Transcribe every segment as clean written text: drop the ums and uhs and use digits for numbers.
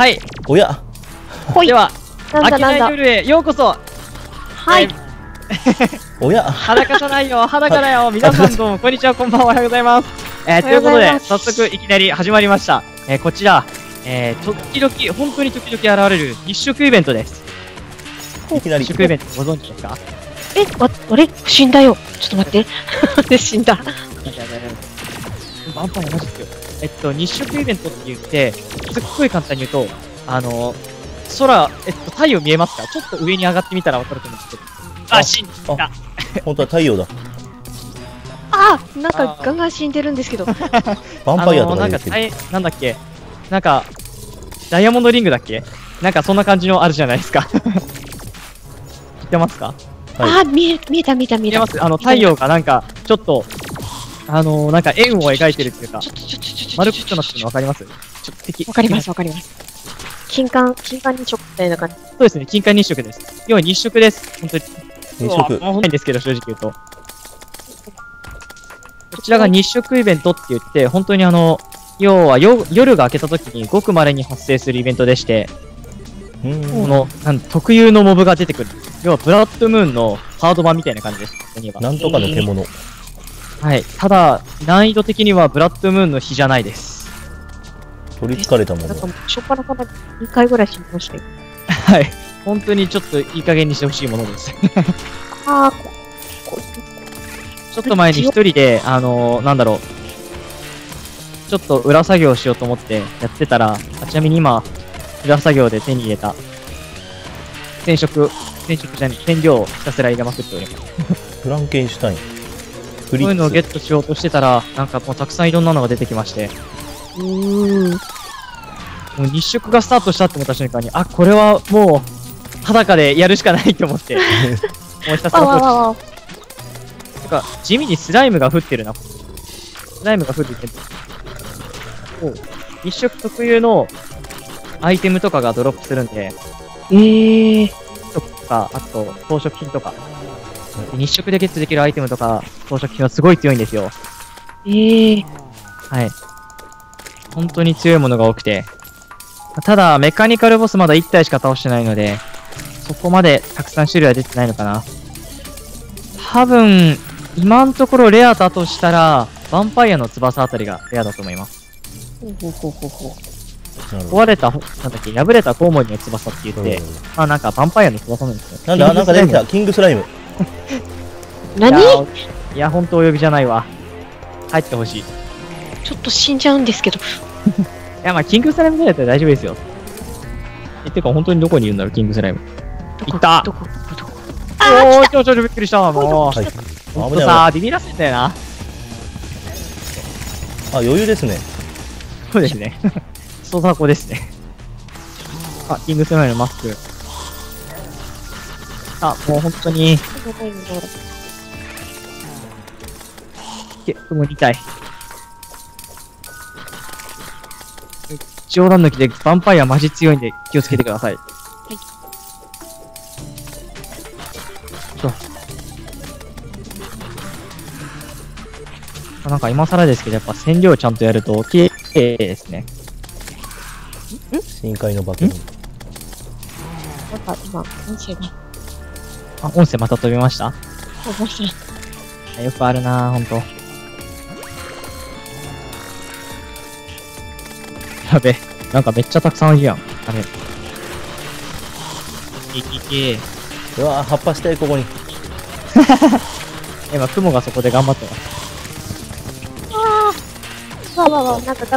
はい。 おや。 ほい。 では、 なんだ飽きない夜へようこそ。 はい。 おや。 裸じゃないよ、裸だよ。皆さんどうも、こんにちは、こんばんは、おはようございます。ということで、早速いきなり始まりました。こちら、時々、本当に時々現れる日食イベントです。 いきなり。 日食イベントご存知ですか？ あれ死んだよ。ちょっと待って。死んだ。 バンパイアマジですよ。日食イベントって言って、すっごい簡単に言うと、空、太陽見えますか？ちょっと上に上がってみたらわかると思うんですけど。死んだ。 本当は太陽だ。 なんかガンガン死んでるんですけど。 ヴァンパイアとか言ってる。 なんだっけ、なんか、ダイヤモンドリングだっけ？なんかそんな感じのあるじゃないですか。知ってますか？ 見えた。 見えます？太陽がなんか、ちょっと、なんか円を描いてるっていうか、丸っこくなってるのわかります？ わかります。金環日食みたいな感じ。 そうですね、金環日食です。要は日食です。本当に。 日食。 もうないんですけど、正直言うと。こちらが日食イベントって言って、本当に要は夜が明けた時にごく稀に発生するイベントでして、特有のモブが出てくる。要はブラッドムーンのハード版みたいな感じです。 なんとかの獣。 はい。ただ、難易度的にはブラッドムーンの日じゃないです。 取り憑かれたもの。 なんか、しょっぱなから2回ぐらい死にましたよ。 はい。本当にちょっといい加減にしてほしいものです。ちょっと前に一人で、なんだろう。ちょっと裏作業しようと思ってやってたら、ちなみに今、裏作業で手に入れた、染料をひたすら入れまくっております。 フランケンシュタイン。 そういうのをゲットしようとしてたら、なんかもうたくさんいろんなのが出てきまして。もう日食がスタートしたって思った瞬間に、これはもう、裸でやるしかないと思って。もうひたすら放置。てか、地味にスライムが降ってるな。スライムが降ってて。日食特有のアイテムとかがドロップするんで。とか、あと、装飾品とか。日食でゲットできるアイテムとか、装飾品はすごい強いんですよ。はい。本当に強いものが多くて。ただ、メカニカルボスまだ1体しか倒してないので、そこまでたくさん種類は出てないのかな。多分、今のところレアだとしたら、ヴァンパイアの翼あたりがレアだと思います。壊れた、なんだっけ、破れたコウモリの翼って言って、なんかヴァンパイアの翼なんですよ。 なんか出てきた、キングスライム。 何？ いや、ほんとお呼びじゃないわ。入ってほしい。 ちょっと死んじゃうんですけど。 いや、キングスライムぐらいだったら大丈夫ですよ。てか、本当にどこにいるんだろう、キングスライム。いた！ どこちょ、びっくりした。もう。ほんとさ、ビビらせんだよな。 余裕ですね。 そうですね。ソダコですね。キングスライムのマスク。もう本当に。もう2体。冗談抜きでヴァンパイアマジ強いんで気をつけてください。なんか今更ですけど、やっぱ染料ちゃんとやると綺麗ですね。 深海の化け物。 なんか今、音声が。 音声また飛びました？ 飛びました。 よくあるなぁ、ほんと。やべ、なんかめっちゃたくさんいるやん。あれ。 うわぁ、葉っぱしたい、ここに。 今、雲がそこで頑張ってます。 なんかガッ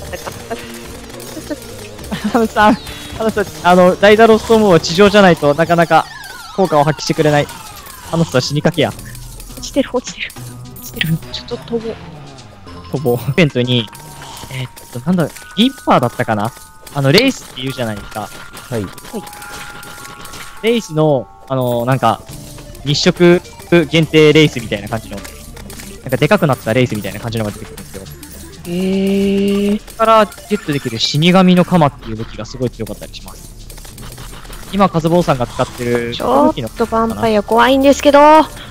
ダイダロストームは地上じゃないとなかなか効果を発揮してくれない。人は死にかけや。 落ちてる。ちょっと飛ぼう。 イベントに、なんだ、リッパーだったかな？レイスって言うじゃないですか。 はい。 レイスの、なんか、日食限定レイスみたいな感じの、なんかでかくなったレイスみたいな感じのが出てくるんですよ。そこからゲットできる死神の鎌っていう武器がすごい強かったりします。今、カズボウさんが使ってる、 ちょっとヴァンパイア怖いんですけど。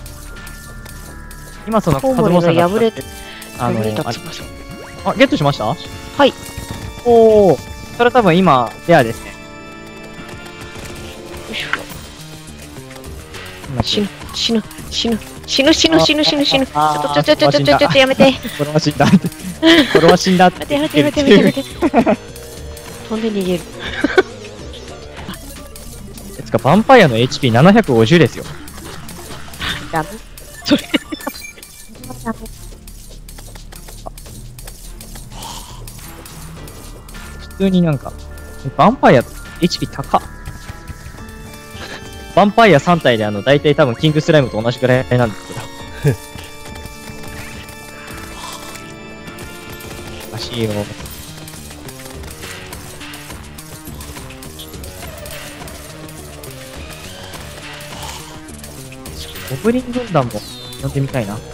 今カズボウさんが使ってる、 破れた翼。 ゲットしました？ はい。 おー、 それ多分今、レアですね。 よいしょ。 今死ぬ、死ぬ、死ぬ、死ぬ、死ぬ、死ぬ、死ぬ、死ぬ。ちょあーっと、ちょっと、やめて。 これは死んだ。これは死んだってやめて、やめて、やめて、やめて。飛んで逃げる。 つか、ヴァンパイアの HP750 ですよ。 ダメ。それ。ダメ。 普通になんか、ヴァンパイア HP 高っ。ヴァンパイア3体で大体多分キングスライムと同じくらいなんですけど。おかしいよ。ゴブリン軍団も呼んでみたいな。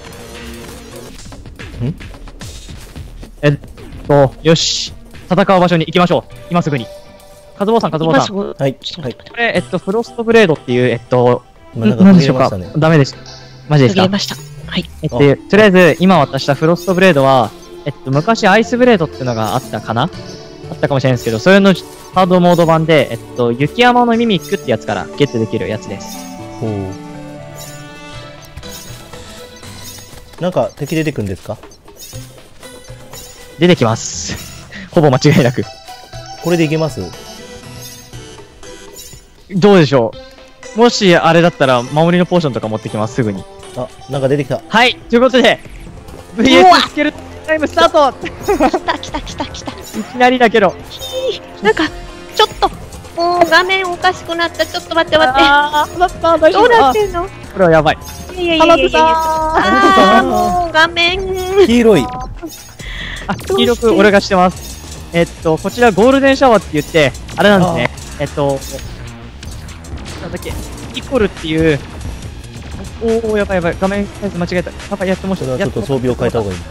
よし。戦う場所に行きましょう。今すぐに。カズボウさん。 はい。はい。 これ、フロストブレードっていう、 今なんか何でしょうか途切れましたね。 ダメです。マジですか途切れました。はい。 とりあえず、今渡したフロストブレードは、昔アイスブレードっていうのがあったかなあったかもしれないんですけど、それのハードモード版で、雪山のミミックってやつからゲットできるやつです。 ほう。なんか敵出てくるんですか？ 出てきます。ほぼ間違いなく。 これでいけます？ どうでしょうもし、あれだったら、守りのポーションとか持ってきます、すぐに。 あ、なんか出てきた。 はい、ということで、 うわ VS スケルトンタイムスタート来た、来た、来た、来た。 いきなりだけど。 なんか、ちょっと、もう画面おかしくなった。ちょっと待って、待って。 あー、大丈どう夫なってんの？ これはやばい。 いやいやいやいやいや。あー、もう画面。 黄色い。 黄色く俺がしてます。こちらゴールデンシャワーって言って、あれなんですね。なんだっけ、イコルっていう、おー、やばいやばい、画面サイズ間違えた。やばい、やってもしそれはちょっと装備を変えた方がいい。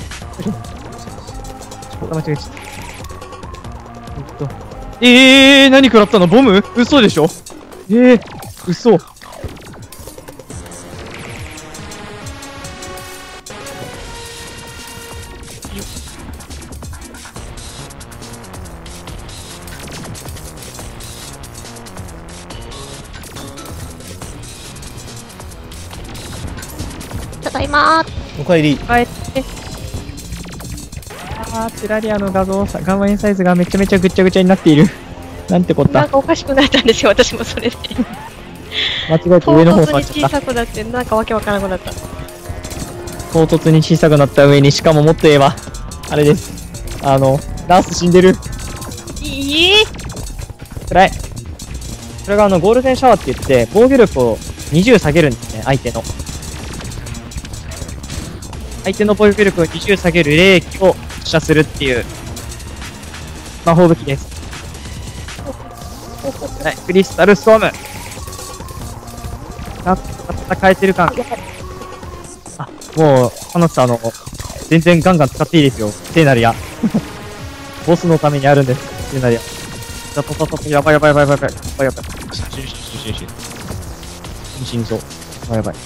間違えちゃった。何食らったのボム嘘でしょ嘘。 ただいまー。 おかえり。 帰って。テラリアの画面サイズがめちゃめちゃぐちゃぐちゃになっている。なんてこった。 なんかおかしくなったんですよ、私もそれで。 間違えて上の方唐突に小触っちゃった。 さくなって、なんかわけわからなくなった。 唐突に小さくなった上に、しかももっと言えば、あれです。ラース死んでる。 いい暗い。それがゴールデンシャワーって言って、防御力を20下げるんですね、相手の。相手の防御力を20下げる霊気を発射するっていう、魔法武器です。はい、クリスタルストーム。戦えてる感。あ、もう、花さん全然ガンガン使っていいですよ。聖なる矢。ボスのためにあるんです。聖なる矢。やばい。死にそう。やばい。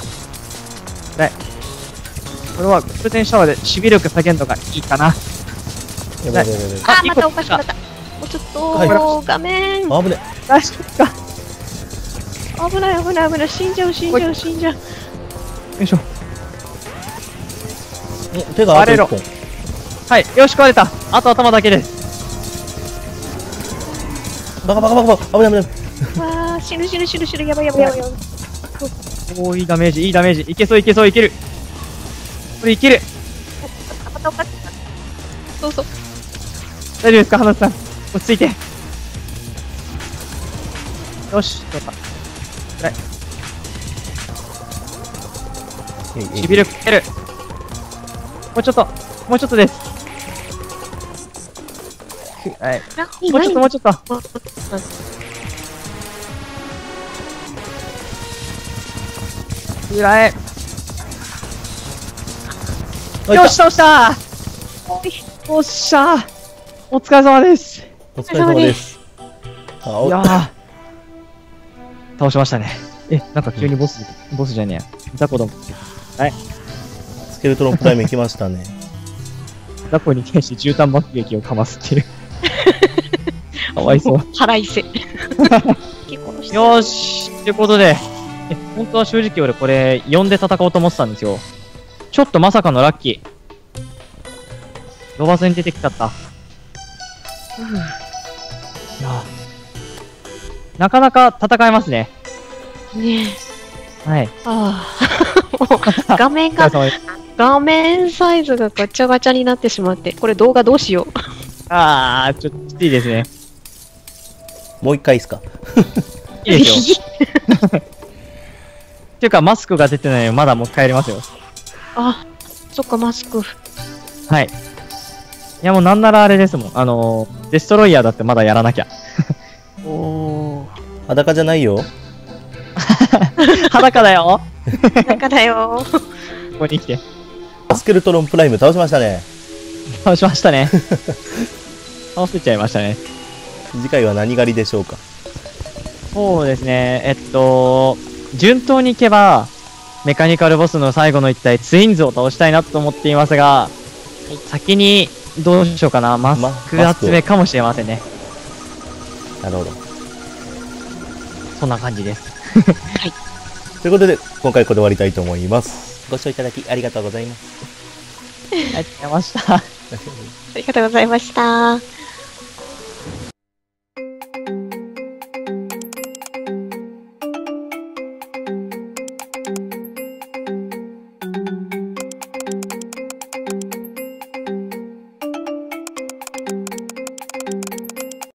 これはゴールデンシャワーで守備力下げるのがいいかな。 やばい。 あ、またおかしくなった。もうちょっと、画面。 あぶね。 大丈夫か。 危ない。死んじゃう。 よいしょ。 手があと1本。 はい、よし、壊れた。あと頭だけです。 バカ。危ない。 わー、死ぬ。やばい。 おー、いいダメージ。いける。これいける。 またおかしくなった。そう。 大丈夫ですか、花さん。落ち着いて。よし、どうか。暗い。守備力つける。もうちょっとです。はい。もうちょっと。暗い。よし、倒したー。おっしゃー。お疲れ様です。 お疲れ様です。 いやー。倒しましたね。なんか急にボスじゃねえや。ザコだもん。はい。 スケルトロンプライム行きましたね。 ザコに対して絨毯爆撃をかますっていう。 かわいそう。 腹いせ。 よーし。ってことで、本当は正直俺これ4で戦おうと思ってたんですよ。ちょっとまさかのラッキー。ロバスに出てきちゃった。いやなかなか戦えますね。 ねえ。 はい。 ああ。もう画面サイズがガチャガチャになってしまって、これ動画どうしよう。 あー、ちょっときついですね。 もう一回いいっすか？ いいですよ。っていうか、マスクが出てないので、まだもう一回やりますよ。 あ、そっか、マスク。 はい。いや、もうなんならあれですもん。デストロイヤーだってまだやらなきゃ。 おー。 裸じゃないよ。 裸だよ。 中だよ。 ここに来て。 スケルトロンプライム倒しましたね。 倒しましたね。倒せちゃいましたね。 次回は何狩りでしょうか？ そうですね。順当に行けば、メカニカルボスの最後の一体、ツインズを倒したいなと思っていますが、先に、どうしようかな。マスク集めかもしれませんね。 なるほど。 そんな感じです。 はい。 ということで、今回ここで終わりたいと思います。ご視聴いただきありがとうございます。 ありがとうございました。 ありがとうございました。